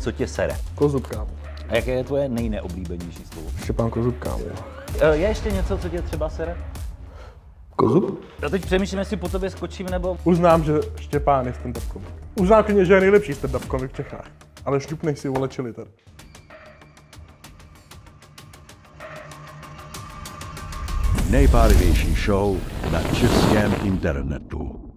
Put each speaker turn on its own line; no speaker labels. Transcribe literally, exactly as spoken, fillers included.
Co tě sere?
Kozub, kámo.
A jaké je tvoje nejneoblíbenější slovo?
Štěpán Kozub, kámo.
Je ještě něco, co tě třeba sere?
Kozub?
Já teď přemýšlím, jestli po tobě skočím nebo...
Uznám, že Štěpán je stand-up komik. Uznám klidně, že je nejlepší stand-up komik v Čechách. Ale šťupnej si, vole, čili tady.
Nejpálivější show na českém internetu.